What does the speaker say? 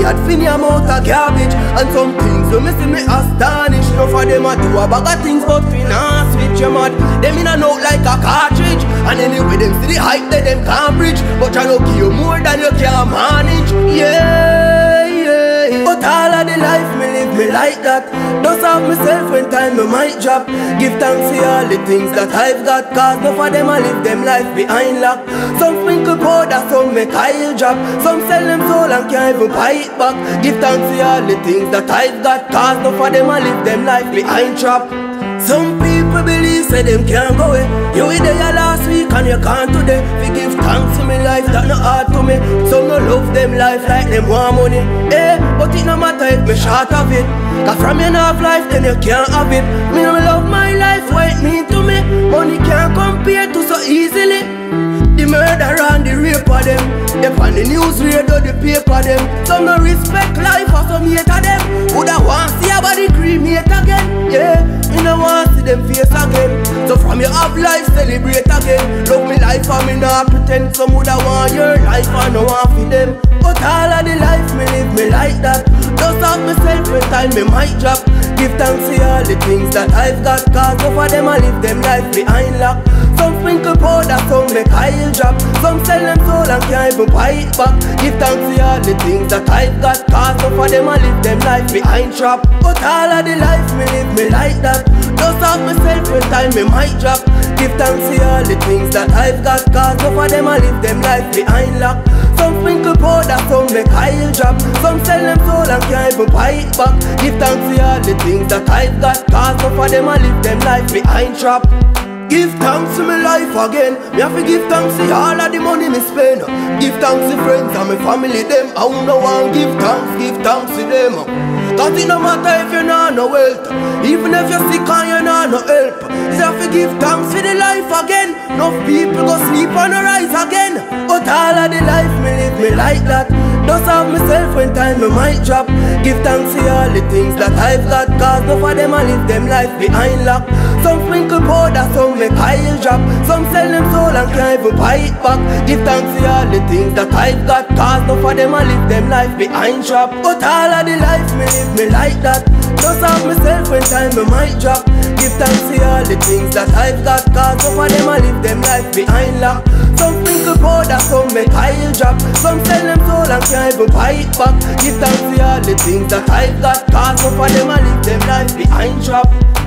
had finny amount of garbage. And some things so me see me astonished. Enough of them a do a bag of things but finance switch your mad. Them in a note like a cartridge. And anyway them see the hype that them can't bridge. But I no give you more than you can manage. Yeah, yeah. But all of the life me live me like that. Just have myself when time me might drop. Give thanks for all the things that I've got. Cause enough of them a live them life behind lock. Some sprinkle powder, some make oil drop. Some sell them soul and can't even buy it back. Give thanks for all the things that I've got. Cause enough of them a live them life behind trap. Some people believe say them can't go away. You were there last week and you can't today. We give thanks to me life that not hard to me. Some no love them life like them want money. Eh, but it no matter if me short of it. Cause from you not have life then you can't have it. Me no love my life, what it mean to me. Money can't compare to so easily. The murder and the rape of them. They on the news radio, the paper them. Some no respect life or some hate of them. Woulda want see a body cremate again. Yeah, me no want see them face again. So from you have life, celebrate again. Love me life and me not pretend. Some woulda want your life and no want for them. But all of the life me live me like that. Just have myself when time me might drop. Give thanks for all the things that I've got. Cause over them I live them life behind lock. Some sprinkle powder, some make oil drop. Some sell them soul and can't even buy it back. Give thanks for all the things that I've got. Cause over them I live them life behind trap. But all of the life me live me like that. Just have myself when time me might drop. Give thanks for all the things that I've got. Cause over them I live them life behind lock. Some sprinkle powder, some make oil drop. Some sell them soul and can't even buy it back. Give thanks for all the things that I've got. Cause over them I live them life behind trap. Give thanks to my life again. Me have to give thanks to all of the money me spend. Give thanks to friends and my family them. I don't want give thanks to them. Cause it no matter if you're not no wealth. Even if you're sick and you're not no help. You have to give thanks for the life again. Enough people go sleep and rise again. But all of the life me live me like that. Just have myself when time me might drop. Give thanks for all the things that I've got. Cause enough of them I live them life behind lock. Some sprinkle powder, some make oil drop. Some sell them soul and can't even buy it back. Give thanks for all the things that I've got. Cause enough of them I live them life behind trap. But all of the life me live me like that. Just have myself when time me might drop. Give thanks for all the things that I've got. Cause enough of them I live them life behind lock. Some sprinkle powder, some make oil drop. Some sell them soul and can't even buy it back. Give thanks for all the things that I've got. Cause enough of them I live them life behind trap.